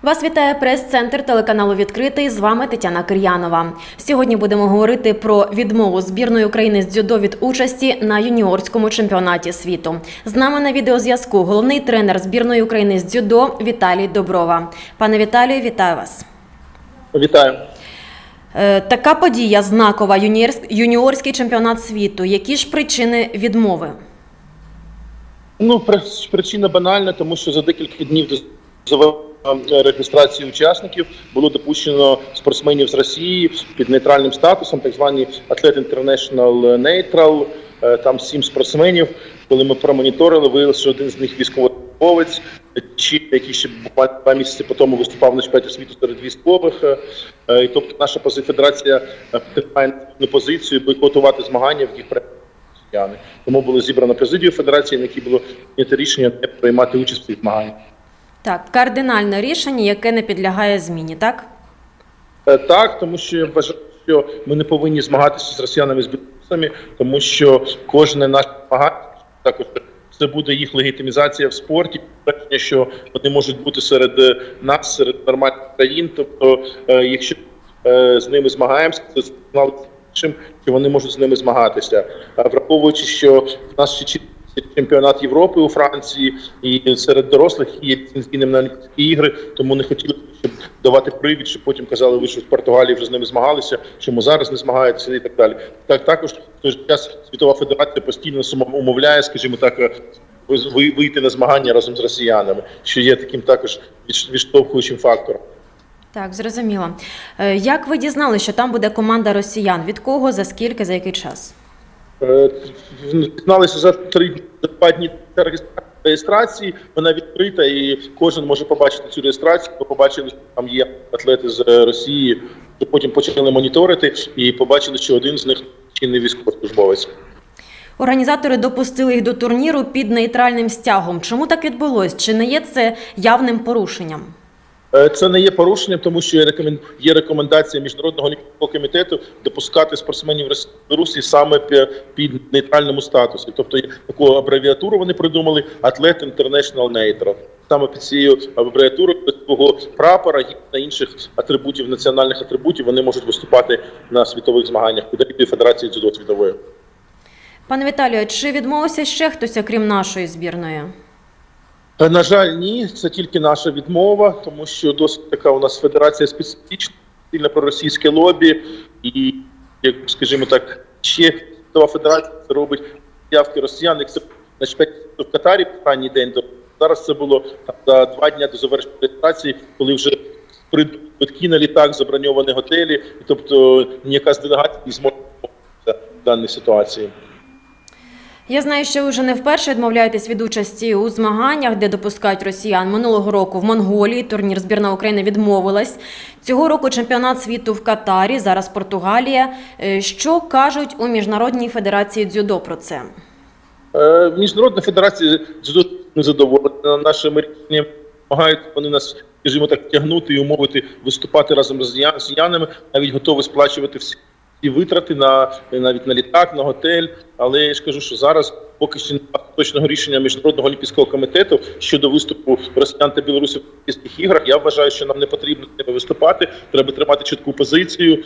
Вас вітає прес-центр телеканалу «Відкритий». З вами Тетяна Кир'янова. Сьогодні будемо говорити про відмову збірної України з дзюдо від участі на юніорському чемпіонаті світу. З нами на відеозв'язку головний тренер збірної України з дзюдо Віталій Доброва. Пане Віталію, вітаю вас. Вітаю. Така подія знакова – юніорський чемпіонат світу. Які ж причини відмови? Причина банальна, тому що за декілька днів до реєстрації учасників було допущено спортсменів з Росії під нейтральним статусом, так звані Athlete International Neutral, там 7 спортсменів. Коли ми промоніторили, виявилося, що один з них військовослужбовець, який ще буквально 2 місяці по тому виступав на чемпіонаті світу серед військових. І тобто наша федерація тримає позицію бойкотувати змагання в їх росіяни. Тому було зібрано президію федерації, на якій було прийнято рішення не приймати участь в цих змаганнях. Так, кардинальне рішення, яке не підлягає зміні, так? Так, тому що я вважаю, що ми не повинні змагатися з росіянами, з білорусами, тому що кожне наше змагання, також це буде їх легітимізація в спорті, що вони можуть бути серед нас, серед нормальних країн. Тобто, якщо з ними змагаємося, це сигнал іншим, що вони можуть з ними змагатися. Враховуючи, що в нас ще чемпіонат Європи у Франції і серед дорослих є ліцензійним на Олімпійські ігри, тому не хотіли, щоб давати привід, щоб потім казали, ви що в Португалії вже з ними змагалися, чому зараз не змагаєтеся і так далі. Також в той же час Світова Федерація постійно умовляє, скажімо так, вийти на змагання разом з росіянами, що є таким також відштовхуючим фактором. Так, зрозуміло. Як ви дізналися, що там буде команда росіян? Від кого, за скільки, за який час? Дізналися за 2 дні реєстрації, вона відкрита і кожен може побачити цю реєстрацію. Ми побачили, що там є атлети з Росії, потім почали моніторити і побачили, що один з них чинний військовослужбовець. Організатори допустили їх до турніру під нейтральним стягом. Чому так відбулось? Чи не є це явним порушенням? Це не є порушенням, тому що є рекомендація Міжнародного олімпійського комітету допускати спортсменів Росії саме під нейтральному статусі. Тобто таку абревіатуру вони придумали Athlete International Neutral. Саме під цією абревіатурою без свого прапора та інших атрибутів, національних атрибутів, вони можуть виступати на світових змаганнях під Федерації дзюдо світової. Пане Віталію, чи відмовився ще хтось, окрім нашої збірної? На жаль, ні, це тільки наша відмова, тому що досить така у нас федерація специфічна, сильно проросійське лобі, і, як скажімо так, ще Світова Федерація це робить явки росіян, як це на чемпіонаті в Катарі в останній день. Зараз це було за 2 дні до завершення реєстрації, коли вже квитки на літак, заброньовані готелі, і тобто ніяка з делегацій не зможе в даній ситуації. Я знаю, що ви вже не вперше відмовляєтесь від участі у змаганнях, де допускають росіян. Минулого року в Монголії турнір збірна України відмовилась. Цього року чемпіонат світу в Катарі, зараз Португалія. Що кажуть у Міжнародній федерації дзюдо про це? Міжнародна федерація дзюдо не задоволена нашими рішеннями. Намагаються вони нас, скажімо так, тягнути і умовити виступати разом з росіянами, навіть готові сплачувати всі витрати навіть на літак, на готель. Але я ж кажу, що зараз поки що немає точного рішення Міжнародного олімпійського комітету щодо виступу росіян та білорусів в Олімпійських іграх. Я вважаю, що нам не потрібно з ними виступати, треба тримати чітку позицію.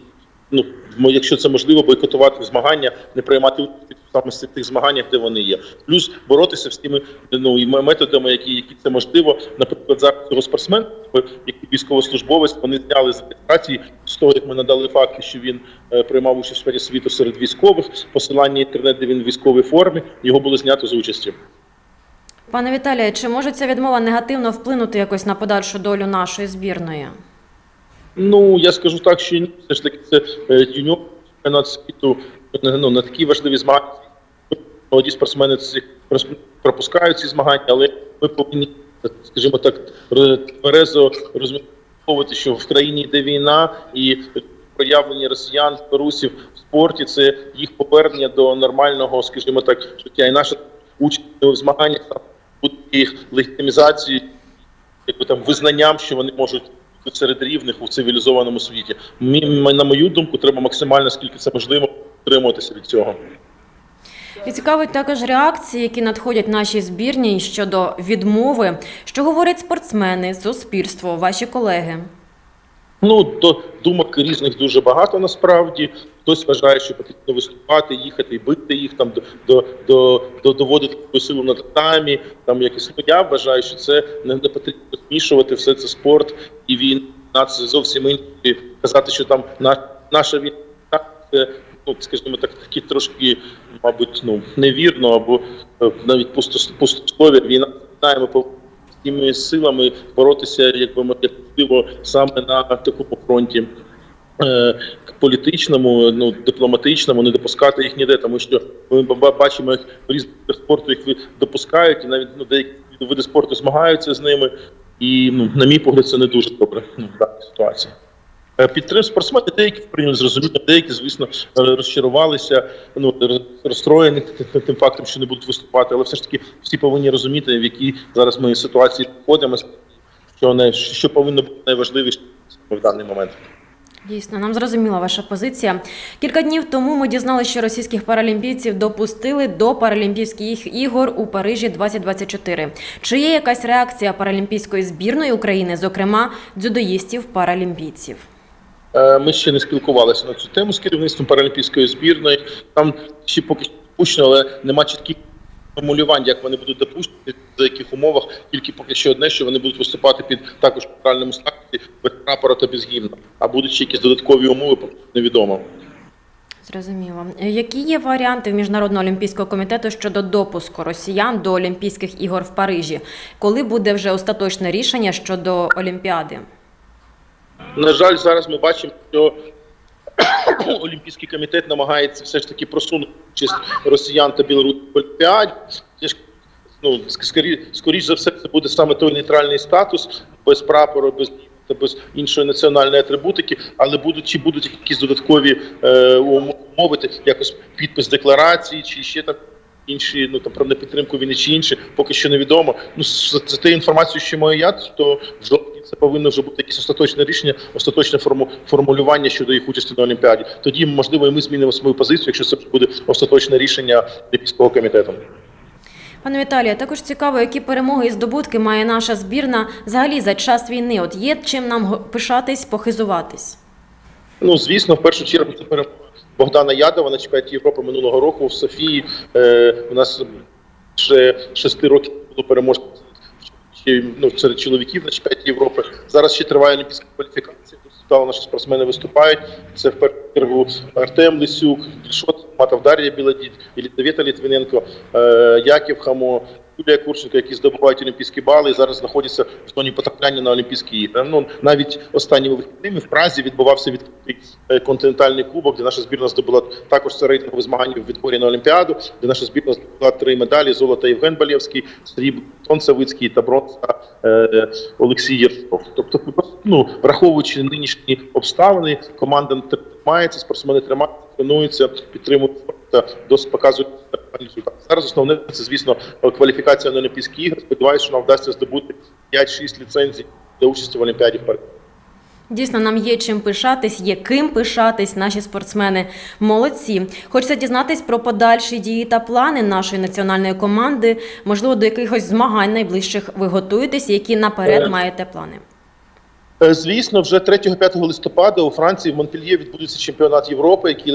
Якщо це можливо, бойкотувати змагання, не приймати участь саме в тих змаганнях, де вони є. Плюс боротися з тими методами, які це можливо. Наприклад, зараз цього спортсмена, який військовослужбовець, вони зняли з реєстрації з того, як ми надали факти, що він приймав участь у сфері світу серед військових, посилання інтернет, де він в військовій формі, його було знято з участі. Пане Віталію, чи може ця відмова негативно вплинути якось на подальшу долю нашої збірної? Я скажу так, що ні, все ж таки це юніорський чемпіонат світу на такі важливі змагання. Молоді спортсмени пропускають ці змагання, але ми повинні, скажімо так, тверезо розмірковувати, що в країні йде війна і проявлення росіян, білорусів в спорті – це їх повернення до нормального, скажімо так, життя. І наша участь в змаганнях буде їх легітимізацією, визнанням, що вони можуть серед рівних у цивілізованому світі. На мою думку, треба максимально, скільки це можливо, утримуватися від цього. І цікавить також реакції, які надходять нашій збірній щодо відмови. Що говорять спортсмени, суспільство, ваші колеги? То думок різних дуже багато насправді. Хтось вважає, що потрібно виступати, їхати і бити їх, там доводити свою силу на татамі. Я вважаю, що це не потрібно змішувати, все це спорт і війна, це зовсім інше. Казати, що там наша війна, це, скажімо так, такі трошки, мабуть, невірно, або навіть пустослов'я. Війна, ми повинні тими силами боротися, якби можливо, саме на такому фронті політичному, дипломатичному, не допускати їх ніде, тому що ми бачимо, як в різних видах спорту їх допускають, і навіть деякі види спорту змагаються з ними, і, на мій погляд, це не дуже добре в даній ситуації. Підтримують спортсмени, деякі прийняли зрозуміння, деякі, звісно, розчарувалися, розстроєні тим фактом, що не будуть виступати, але все ж таки всі повинні розуміти, в якій зараз ми ситуації знаходимося, що повинно бути найважливіше в даний момент. Дійсно, нам зрозуміла ваша позиція. Кілька днів тому ми дізналися, що російських паралімпійців допустили до Паралімпійських ігор у Парижі 2024. Чи є якась реакція паралімпійської збірної України, зокрема дзюдоїстів-паралімпійців? Ми ще не спілкувалися на цю тему з керівництвом паралімпійської збірної. Там ще поки що допущено, але нема чітких формулювань, як вони будуть допущені, за яких умовах, тільки поки що одне, що вони будуть виступати під також правильному статусі без прапора та без гімна. А будуть ще якісь додаткові умови, поки невідомо. Зрозуміло. Які є варіанти в Міжнародного олімпійського комітету щодо допуску росіян до Олімпійських ігор в Парижі? Коли буде вже остаточне рішення щодо Олімпіади? На жаль, зараз ми бачимо, що Олімпійський комітет намагається все ж таки просунути участь росіян та білорусів в Олімпіаді. Скоріш за все, це буде саме той нейтральний статус, без прапору, без без іншої національної атрибутики, але будуть якісь додаткові умови, якось підпис декларації, чи ще там інші, про непідтримку війни чи інші, поки що невідомо. За тією інформацією, що маю я, то в жовтні це повинно вже бути якесь остаточне рішення, остаточне формулювання щодо їх участі на Олімпіаді. Тоді, можливо, і ми змінимо свою позицію, якщо це буде остаточне рішення Олімпійського комітету. Пане Віталію, також цікаво, які перемоги і здобутки має наша збірна взагалі за час війни. От є чим нам пишатись, похизуватись? Звісно, в першу чергу це перемога Богдана Ядова на чемпіонаті Європи минулого року в Софії. У нас вже 6 років було переможців серед чоловіків на чемпіонаті Європи. Зараз ще триває олімпійська кваліфікація. Досить наші спортсмени виступають. Це в першу чергу Артем Лисюк, Грішот, Дар'я Білодід, Єлизавета Літвиненко, Яків Хамо, Юлія Курченко, які здобувають олімпійські бали і зараз знаходяться в зоні потрапляння на Олімпійські ігри. Навіть останніми вихідними в Празі відбувався відкритий континентальний кубок, де наша збірна здобула також це рейтингове змагання в відборі на Олімпіаду, де наша збірна здобула 3 медалі: золото Євген Балєвський, срібло Антон Савицький та бронза Олексій Єршов. Тобто, враховуючи нинішні обставини, команда тримається, спортсмени тримаються, тренуються, підтримують та досить показують результати. Зараз основне це, звісно, кваліфікація на Олімпійські ігри. Сподіваюся, що нам вдасться здобути 5-6 ліцензій для участі в Олімпіаді в Парижі. Дійсно, нам є чим пишатись, є ким пишатись, наші спортсмени молодці. Хочеться дізнатись про подальші дії та плани нашої національної команди. Можливо, до якихось змагань найближчих ви готуєтесь, які наперед маєте плани? Звісно, вже 3-5 листопада у Франції в Монпельє відбудеться чемпіонат Європи, який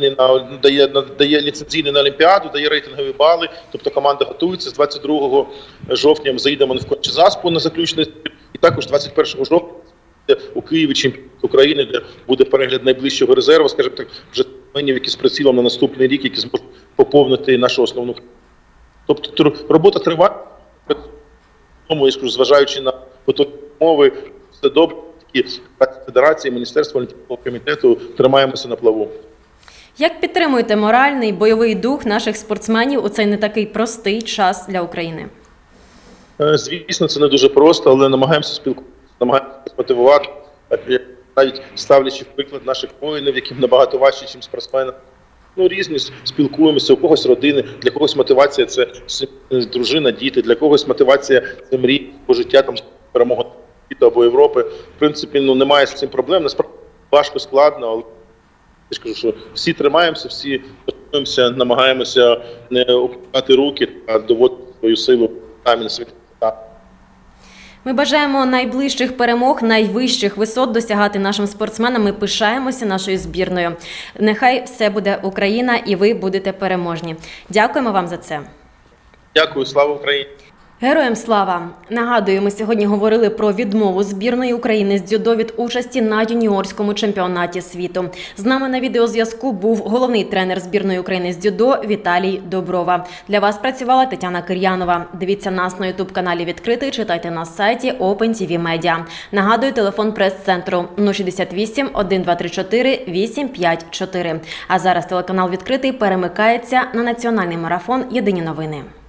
дає ліцензійний на Олімпіаду, дає рейтингові бали. Тобто команда готується. З 22 жовтня ми заїдемо в Кончі-Заспу на заключний збір. І також 21 жовтня у Києві чемпіонат України, де буде перегляд найближчого резерву, скажімо так, вже спортсменів, які з прицілом на наступний рік, які зможуть поповнити нашу основну. Тобто робота триває, тому, я скажу, зважаючи на поточні умови, все добре, Федерації, Міністерства Олімпійського комітету, тримаємося на плаву. Як підтримуєте моральний, бойовий дух наших спортсменів у цей не такий простий час для України? Звісно, це не дуже просто, але намагаємося спілкуватися, намагаємося мотивувати, навіть ставлячи в приклад наших воїнів, яким набагато важче, ніж спортсменам. Різні, спілкуємося, у когось родини, для когось мотивація – це дружина, діти, для когось мотивація – це мрії по життя, там, перемога світу або Європи. В принципі, немає з цим проблем, насправді важко, складно, але я ж кажу, що всі тримаємося, всі тренуємося, намагаємося не опускати руки, а доводити свою силу самі на світ. Ми бажаємо найближчих перемог, найвищих висот досягати нашим спортсменам. Ми пишаємося нашою збірною. Нехай все буде Україна і ви будете переможні. Дякуємо вам за це. Дякую, слава Україні! Героям слава! Нагадую, ми сьогодні говорили про відмову збірної України з дзюдо від участі на юніорському чемпіонаті світу. З нами на відеозв'язку був головний тренер збірної України з дзюдо Віталій Доброва. Для вас працювала Тетяна Кир'янова. Дивіться нас на ютуб-каналі «Відкритий», читайте на сайті OpenTV Media. Нагадую, телефон прес-центру 068 1234 854. А зараз телеканал «Відкритий» перемикається на національний марафон «Єдині новини».